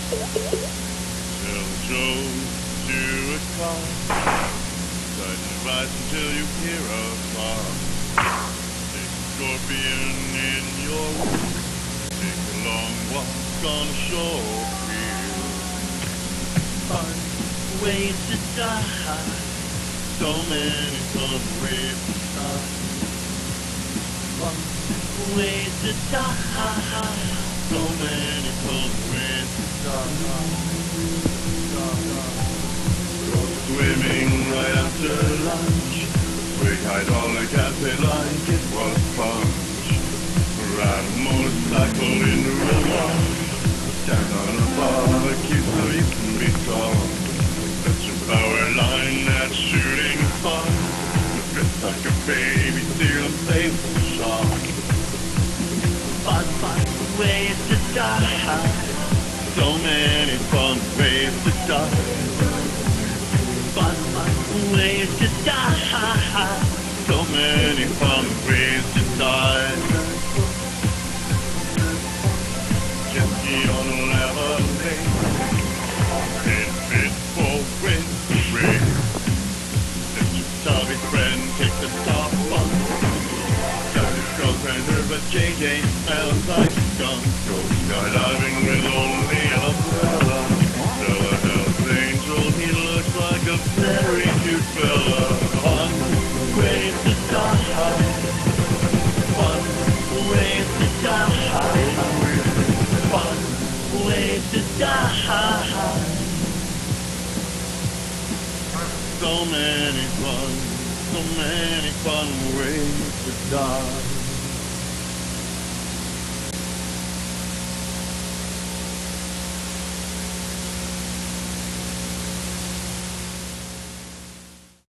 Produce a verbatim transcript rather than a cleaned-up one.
Tell Joe to a car. Ride the ride until you hear a car. Take a scorpion in your wheel. Take a long walk on a shore field. Fun ways to die. So many fun ways to die. Fun ways to die. So many fun ways to die. Go swimming right after lunch. Swig hydraulic acid like it was punch. Ride a motorcycle into a wash. Stand on a barbecue so you can be strong. That's your power line, that's shooting fun. Dress like a baby, steal a safe shot. Fun, fun ways to die. So many fun ways to die. Fun, fun ways to die. So many fun ways to die. Jet ski on a lemonade. It fits four ways to race. Let your chubby friend take the top bus. Tell your girlfriend her but J J smells like skunk. Go skydiving with only a umbrella. Tell a Hell's Angel he looks like a very cute fella. Fun ways to die. Fun ways to die. Fun ways to die. So many fun, so many fun ways to die.